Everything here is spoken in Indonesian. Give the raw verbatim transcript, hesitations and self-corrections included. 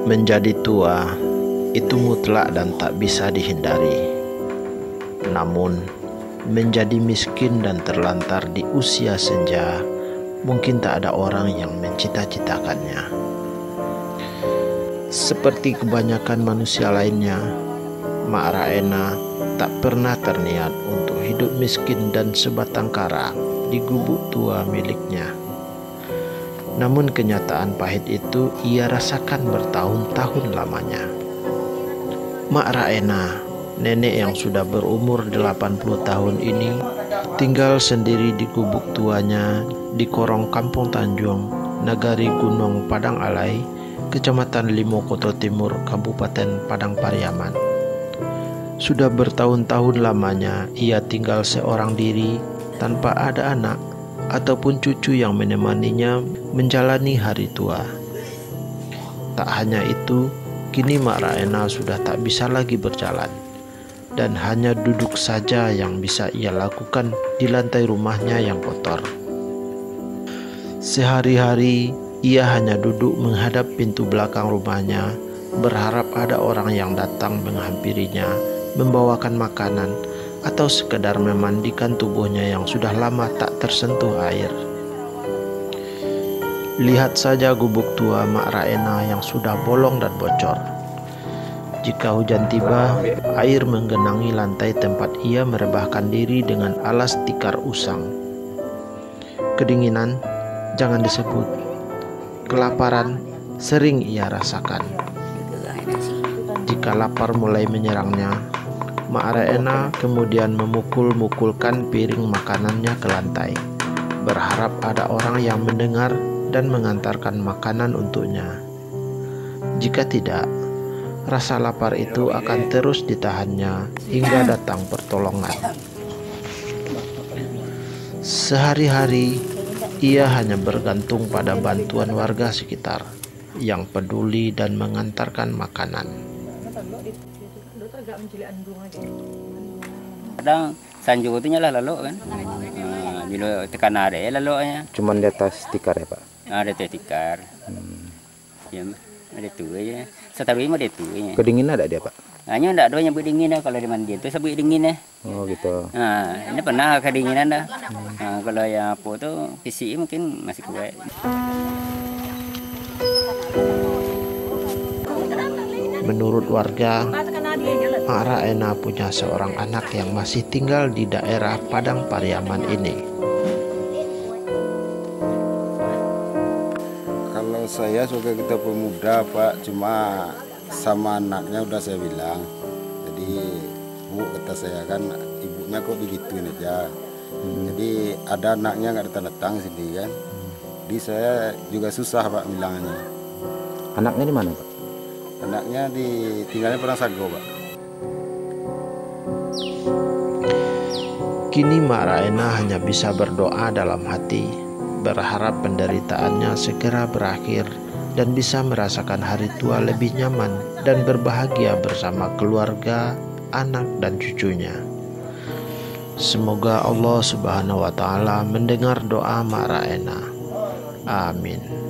Menjadi tua itu mutlak dan tak bisa dihindari. Namun, menjadi miskin dan terlantar di usia senja mungkin tak ada orang yang mencita-citakannya. Seperti kebanyakan manusia lainnya, Mak Raena tak pernah terniat untuk hidup miskin dan sebatang kara di gubuk tua miliknya. Namun kenyataan pahit itu ia rasakan bertahun-tahun lamanya. Mak Raena, nenek yang sudah berumur delapan puluh tahun ini, tinggal sendiri di gubuk tuanya di Korong Kampung Tanjung, Nagari Gunung Padang Alai, Kecamatan Limo Koto Timur, Kabupaten Padang Pariaman. Sudah bertahun-tahun lamanya ia tinggal seorang diri tanpa ada anak ataupun cucu yang menemaninya menjalani hari tua. Tak hanya itu, kini Mak Raena sudah tak bisa lagi berjalan, dan hanya duduk saja yang bisa ia lakukan di lantai rumahnya yang kotor. Sehari-hari ia hanya duduk menghadap pintu belakang rumahnya, berharap ada orang yang datang menghampirinya, membawakan makanan, atau sekedar memandikan tubuhnya yang sudah lama tak tersentuh air. Lihat saja gubuk tua Mak Raena yang sudah bolong dan bocor. Jika hujan tiba, air menggenangi lantai tempat ia merebahkan diri dengan alas tikar usang. Kedinginan, jangan disebut. Kelaparan sering ia rasakan. Jika lapar mulai menyerangnya, Mak Raena kemudian memukul-mukulkan piring makanannya ke lantai, berharap ada orang yang mendengar dan mengantarkan makanan untuknya. Jika tidak, rasa lapar itu akan terus ditahannya hingga datang pertolongan. Sehari-hari, ia hanya bergantung pada bantuan warga sekitar yang peduli dan mengantarkan makanan. Kadang sanjung itu nyala lalu kan, nah, bila tekan ada ya lalu nya. Cuman di atas tikar ya Pak? Ada tikar, hmm. Ya ada tu ya. Setabi mah ada tu ya. Kedinginan ada dia Pak? Hanya tidak ada yang berdingin ya kalau di mandi itu sabuk dingin ya. Oh gitu. Nah ini pernah kedinginan dah. Hmm. Nah, kalau yang apa tu P C I mungkin masih kuat. Menurut warga, Mak Raena punya seorang anak yang masih tinggal di daerah Padang Pariaman ini. Kalau saya sebagai kita pemuda Pak, cuma sama anaknya udah saya bilang. Jadi Bu kata saya kan ibunya kok begitu aja. Hmm. Jadi ada anaknya nggak datang-datang sini kan. Jadi saya juga susah Pak bilangnya. Anaknya di mana Pak? Anaknya di tinggalnya Padang Sago Pak. Kini Mak Raena hanya bisa berdoa dalam hati, berharap penderitaannya segera berakhir dan bisa merasakan hari tua lebih nyaman dan berbahagia bersama keluarga, anak dan cucunya. Semoga Allah Subhanahu wa Ta'ala mendengar doa Mak Raena. Amin.